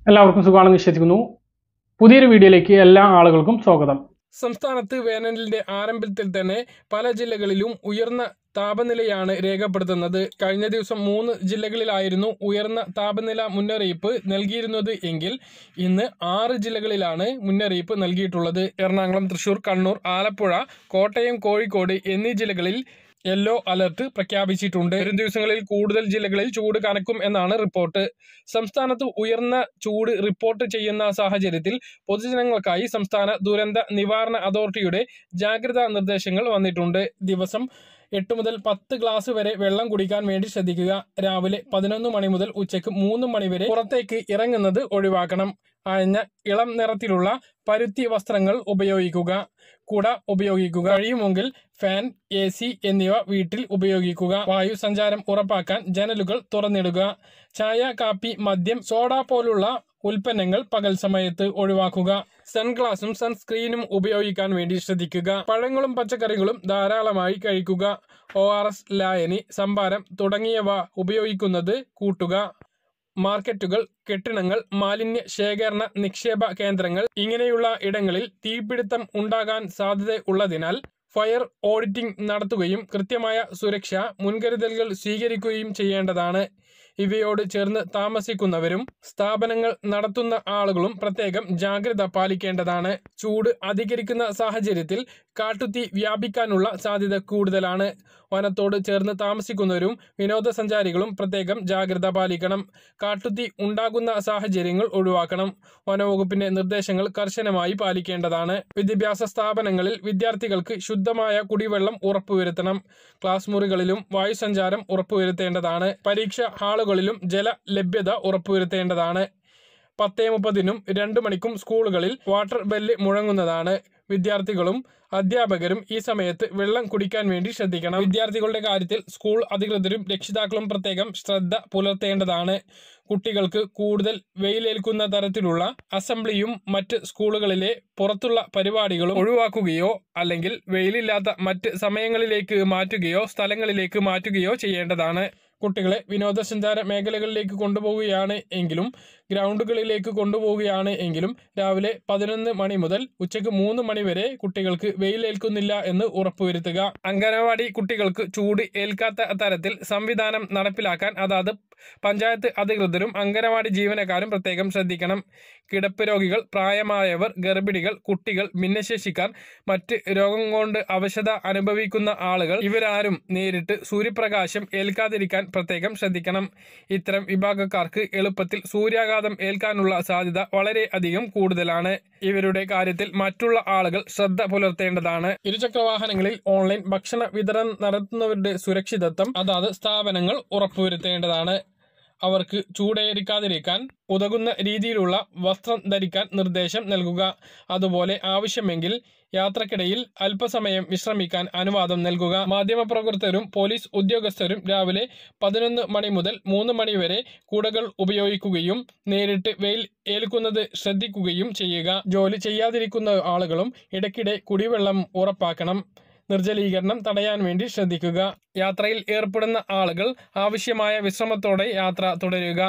എല്ലാവർക്കും സുഖമാണെന്ന് വിശ്വസിക്കുന്നു. പുതിയൊരു വീഡിയോയിലേക്ക് എല്ലാ ആളുകൾക്കും സ്വാഗതം. സംസ്ഥാനത്ത് വേനലിന്റെ ആരംഭത്തിൽ തന്നെ പല ജില്ലകളിലും ഉയർന്ന താപനിലയാണ് രേഖപ്പെടുത്തുന്നത്. കഴിഞ്ഞ ദിവസം 3 ജില്ലകളിലായിരുന്നു ഉയർന്ന താപനില മുന്നറിയിപ്പ് നൽകിയിരുന്നത് എങ്കിൽ ഇന്ന് 6 ജില്ലകളിലാണ് മുന്നറിയിപ്പ് നൽകിയിട്ടുള്ളത്. എറണാകുളം, തൃശൂർ, കണ്ണൂർ, ആലപ്പുഴ, കോട്ടയം, കോഴിക്കോട് എന്നീ ജില്ലകളിൽ യെല്ലോ അലർട്ട് പ്രഖ്യാപിച്ചിട്ടുണ്ട്. വരും ദിവസങ്ങളിൽ കൂടുതൽ ജില്ലകളിൽ ചൂട് കനക്കും എന്നാണ് റിപ്പോർട്ട്. സംസ്ഥാനത്ത് ഉയർന്ന ചൂട് റിപ്പോർട്ട് ചെയ്യുന്ന സാഹചര്യത്തിൽ പൊതുജനങ്ങൾക്കായി സംസ്ഥാന ദുരന്ത നിവാരണ അതോറിറ്റിയുടെ ജാഗ്രതാ നിർദ്ദേശങ്ങൾ വന്നിട്ടുണ്ട്. ദിവസം 8 മുതൽ 10 ഗ്ലാസ് വരെ വെള്ളം കുടിക്കാൻ വേണ്ടി ശ്രദ്ധിക്കുക. രാവിലെ 11 മണി മുതൽ ഉച്ചയ്ക്ക് 3 മണി വരെ പുറത്തേക്ക് ഇറങ്ങുന്നത് ഒഴിവാക്കണം. അയഞ്ഞ ഇളം നിറത്തിലുള്ള പരുത്തി വസ്ത്രങ്ങൾ ഉപയോഗിക്കുക. കുട ഉപയോഗിക്കുക. കഴിയുമെങ്കിൽ ഫാൻ, AC എന്നിവ വീട്ടിൽ ഉപയോഗിക്കുക. വായു സഞ്ചാരം ഉറപ്പാക്കാൻ ജനലുകൾ തുറന്നിടുക. ചായ, കാപ്പി, മദ്യം, സോഡ പോലുള്ള ഉൽപ്പന്നങ്ങൾ പകൽ സമയത്ത് ഒഴിവാക്കുക. സൺഗ്ലാസും സൺസ്ക്രീനും ഉപയോഗിക്കാൻ വേണ്ടി ശ്രദ്ധിക്കുക. പഴങ്ങളും പച്ചക്കറികളും ധാരാളമായി കഴിക്കുക. ORS, ലായനി, സംഭാരം തുടങ്ങിയവ ഉപയോഗിക്കുന്നത് കൂട്ടുക. മാർക്കറ്റുകൾ, കെട്ടിടങ്ങൾ, മാലിന്യ ശേഖരണ നിക്ഷേപ കേന്ദ്രങ്ങൾ ഇങ്ങനെയുള്ള ഇടങ്ങളിൽ തീപിടുത്തം ഉണ്ടാകാൻ സാധ്യത ഉള്ളതിനാൽ ഫയർ ഓഡിറ്റിംഗ് നടത്തുകയും കൃത്യമായ സുരക്ഷാ മുൻകരുതലുകൾ സ്വീകരിക്കുകയും ചെയ്യേണ്ടതാണ്. ഇവയോട് ചേർന്ന് താമസിക്കുന്നവരും സ്ഥാപനങ്ങൾ നടത്തുന്ന ആളുകളും പ്രത്യേകം ജാഗ്രത പാലിക്കേണ്ടതാണ്. ചൂട് അധികരിക്കുന്ന സാഹചര്യത്തിൽ കാട്ടുതീ വ്യാപിക്കാനുള്ള സാധ്യത കൂടുതലാണ്. വനത്തോട് ചേർന്ന് താമസിക്കുന്നവരും വിനോദസഞ്ചാരികളും പ്രത്യേകം ജാഗ്രത പാലിക്കണം. കാട്ടുതീ ഉണ്ടാകുന്ന സാഹചര്യങ്ങൾ ഒഴിവാക്കണം. വനവകുപ്പിന്റെ നിർദ്ദേശങ്ങൾ കർശനമായി പാലിക്കേണ്ടതാണ്. വിദ്യാഭ്യാസ സ്ഥാപനങ്ങളിൽ വിദ്യാർത്ഥികൾക്ക് ശുദ്ധമായ കുടിവെള്ളം ഉറപ്പുവരുത്തണം. ക്ലാസ് മുറികളിലും വായുസഞ്ചാരം ഉറപ്പുവരുത്തേണ്ടതാണ്. പരീക്ഷാ ഹാളുകളിലും ജല ലഭ്യത ഉറപ്പുവരുത്തേണ്ടതാണ്. 10:30-നും 2 മണിക്കും സ്കൂളുകളിൽ വാട്ടർ ബെല്ല് മുഴങ്ങുന്നതാണ്. വിദ്യാർത്ഥികളും അധ്യാപകരും ഈ സമയത്ത് വെള്ളം കുടിക്കാൻ വേണ്ടി ശ്രദ്ധിക്കണം. വിദ്യാർത്ഥികളുടെ കാര്യത്തിൽ സ്കൂൾ അധികൃതരും രക്ഷിതാക്കളും പ്രത്യേകം ശ്രദ്ധ പുലർത്തേണ്ടതാണ്. കുട്ടികൾക്ക് കൂടുതൽ വെയിലേൽക്കുന്ന തരത്തിലുള്ള അസംബ്ലിയും മറ്റ് സ്കൂളുകളിലെ പുറത്തുള്ള പരിപാടികളും ഒഴിവാക്കുകയോ അല്ലെങ്കിൽ വെയിലില്ലാത്ത മറ്റ് സമയങ്ങളിലേക്ക് മാറ്റുകയോ സ്ഥലങ്ങളിലേക്ക് മാറ്റുകയോ ചെയ്യേണ്ടതാണ്. കുട്ടികളെ വിനോദസഞ്ചാര മേഖലകളിലേക്ക് കൊണ്ടുപോവുകയാണ് എങ്കിലും ഗ്രൗണ്ടുകളിലേക്ക് കൊണ്ടുപോവുകയാണ് എങ്കിലും രാവിലെ 11 മണി മുതൽ ഉച്ചയ്ക്ക് 3 മണി വരെ കുട്ടികൾക്ക് വെയിലേൽക്കുന്നില്ല എന്ന് ഉറപ്പുവരുത്തുക. അംഗനവാടി കുട്ടികൾക്ക് ചൂട് ഏൽക്കാത്ത തരത്തിൽ സംവിധാനം നടപ്പിലാക്കാൻ അതാത് പഞ്ചായത്ത് അധികൃതരും അംഗനവാടി ജീവനക്കാരും പ്രത്യേകം ശ്രദ്ധിക്കണം. കിടപ്പ് രോഗികൾ, പ്രായമായവർ, ഗർഭിണികൾ, കുട്ടികൾ, ഭിന്നശേഷിക്കാർ, മറ്റ് രോഗം കൊണ്ട് അവശത അനുഭവിക്കുന്ന ആളുകൾ ഇവരാരും നേരിട്ട് സൂര്യപ്രകാശം ഏൽക്കാതിരിക്കാൻ പ്രത്യേകം ശ്രദ്ധിക്കണം. ഇത്തരം വിഭാഗക്കാർക്ക് എളുപ്പത്തിൽ സൂര്യാഘാതം ഏൽക്കാനുള്ള സാധ്യത വളരെ അധികം കൂടുതലാണ്. ഇവരുടെ കാര്യത്തിൽ മറ്റുള്ള ആളുകൾ ശ്രദ്ധ പുലർത്തേണ്ടതാണ്. ഇരുചക്രവാഹനങ്ങളിൽ ഓൺലൈൻ ഭക്ഷണ വിതരണം നടത്തുന്നവരുടെ സുരക്ഷിതത്വം അതാത് സ്ഥാപനങ്ങൾ ഉറപ്പുവരുത്തേണ്ടതാണ്. അവർക്ക് ചൂടേൽക്കാതിരിക്കാൻ ഉതകുന്ന രീതിയിലുള്ള വസ്ത്രം ധരിക്കാൻ നിർദ്ദേശം നൽകുക. അതുപോലെ ആവശ്യമെങ്കിൽ യാത്രക്കിടയിൽ അല്പസമയം വിശ്രമിക്കാൻ അനുവാദം നൽകുക. മാധ്യമപ്രവർത്തകരും പോലീസ് ഉദ്യോഗസ്ഥരും രാവിലെ 11 മണി മുതൽ 3 മണി വരെ കുടകൾ ഉപയോഗിക്കുകയും നേരിട്ട് വെയിൽ ഏൽക്കുന്നത് ശ്രദ്ധിക്കുകയും ചെയ്യുക. ജോലി ചെയ്യാതിരിക്കുന്ന ആളുകളും ഇടയ്ക്കിടെ കുടിവെള്ളം ഉറപ്പാക്കണം. നിർജ്ജലീകരണം തടയാൻ വേണ്ടി ശ്രദ്ധിക്കുക. യാത്രയിൽ ഏർപ്പെടുന്ന ആളുകൾ ആവശ്യമായ വിശ്രമത്തോടെ യാത്ര തുടരുക.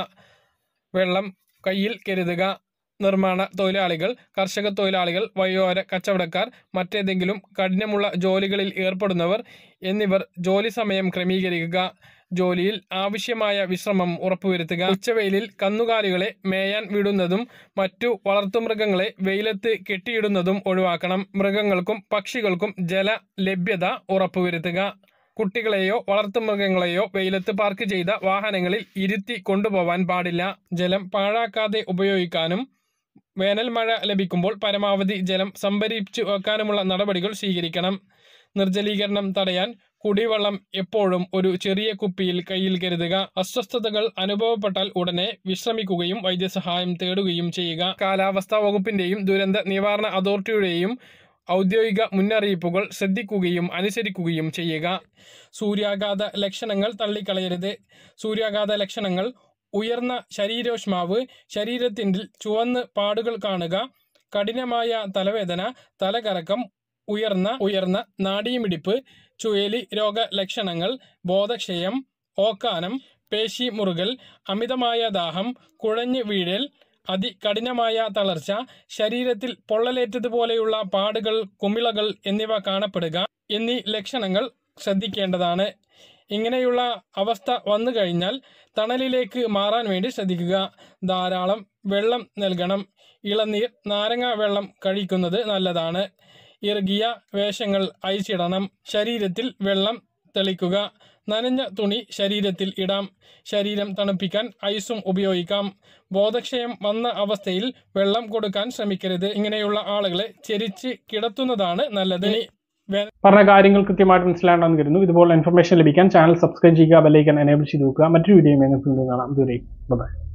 വെള്ളം കയ്യിൽ കരുതുക. നിർമ്മാണ തൊഴിലാളികൾ, കർഷക തൊഴിലാളികൾ, വഴിയോര കച്ചവടക്കാർ, മറ്റേതെങ്കിലും കഠിനമുള്ള ജോലികളിൽ ഏർപ്പെടുന്നവർ എന്നിവർ ജോലി സമയം ക്രമീകരിക്കുക. ജോലിയിൽ ആവശ്യമായ വിശ്രമം ഉറപ്പുവരുത്തുക. ഉച്ചവെയിലിൽ കന്നുകാലികളെ മേയാൻ വിടുന്നതും മറ്റു വളർത്തുമൃഗങ്ങളെ വെയിലത്ത് കെട്ടിയിടുന്നതും ഒഴിവാക്കണം. മൃഗങ്ങൾക്കും പക്ഷികൾക്കും ജല ലഭ്യത ഉറപ്പുവരുത്തുക. കുട്ടികളെയോ വളർത്തുമൃഗങ്ങളെയോ വെയിലത്ത് പാർക്ക് ചെയ്ത വാഹനങ്ങളിൽ ഇരുത്തി കൊണ്ടുപോവാൻ പാടില്ല. ജലം പാഴാക്കാതെ ഉപയോഗിക്കാനും വേനൽ മഴ ലഭിക്കുമ്പോൾ പരമാവധി ജലം സംഭരിച്ചു വെക്കാനുമുള്ള നടപടികൾ സ്വീകരിക്കണം. നിർജ്ജലീകരണം തടയാൻ കുടിവെള്ളം എപ്പോഴും ഒരു ചെറിയ കുപ്പിയിൽ കയ്യിൽ കരുതുക. അസ്വസ്ഥതകൾ അനുഭവപ്പെട്ടാൽ ഉടനെ വിശ്രമിക്കുകയും വൈദ്യസഹായം തേടുകയും ചെയ്യുക. കാലാവസ്ഥാ വകുപ്പിന്റെയും ദുരന്ത നിവാരണ അതോറിറ്റിയുടെയും ഔദ്യോഗിക മുന്നറിയിപ്പുകൾ ശ്രദ്ധിക്കുകയും അനുസരിക്കുകയും ചെയ്യുക. സൂര്യാഘാത ലക്ഷണങ്ങൾ തള്ളിക്കളയരുത്. സൂര്യാഘാത ലക്ഷണങ്ങൾ ഉയർന്ന ശരീരോഷ്മാവ്, ശരീരത്തിൻ്റെ ചുവന്ന് പാടുകൾ കാണുക, കഠിനമായ തലവേദന, തലകറക്കം, ഉയർന്ന നാഡീമിടിപ്പ്, ചുഴലി രോഗ ലക്ഷണങ്ങൾ, ബോധക്ഷയം, ഓക്കാനം, പേശി മുറുകൽ, അമിതമായ ദാഹം, കുഴഞ്ഞു വീഴൽ, അതികഠിനമായ തളർച്ച, ശരീരത്തിൽ പൊള്ളലേറ്റതുപോലെയുള്ള പാടുകൾ, കുമിളകൾ എന്നിവ കാണപ്പെടുക എന്നീ ലക്ഷണങ്ങൾ ശ്രദ്ധിക്കേണ്ടതാണ്. ഇങ്ങനെയുള്ള അവസ്ഥ വന്നു കഴിഞ്ഞാൽ തണലിലേക്ക് മാറാൻ വേണ്ടി ശ്രദ്ധിക്കുക. ധാരാളം വെള്ളം നൽകണം. ഇളനീർ, നാരങ്ങ വെള്ളം കഴിക്കുന്നത് നല്ലതാണ്. ഇറുകിയ വേഷങ്ങൾ അയച്ചിടണം. ശരീരത്തിൽ വെള്ളം തെളിക്കുക. നനഞ്ഞ തുണി ശരീരത്തിൽ ഇടാം. ശരീരം തണുപ്പിക്കാൻ ഐസും ഉപയോഗിക്കാം. ബോധക്ഷയം വന്ന അവസ്ഥയിൽ വെള്ളം കൊടുക്കാൻ ശ്രമിക്കരുത്. ഇങ്ങനെയുള്ള ആളുകളെ ചെരിച്ച് കിടത്തുന്നതാണ് നല്ലത്. പറഞ്ഞ കാര്യങ്ങൾ കൃത്യമായിട്ട് മനസ്സിലാണെന്ന് കരുതുന്നു. ഇതുപോലെ ഇൻഫർമേഷൻ ലഭിക്കാൻ ചാനൽ സബ്സ്ക്രൈബ് ചെയ്യുക, ബെൽ ഐക്കൺ എനേബിൾ ചെയ്ത് വെക്കുക. മറ്റൊരു വീഡിയോയുമായി നമുക്ക് വീണ്ടും കാണാം. ദൂരെ ബൈ.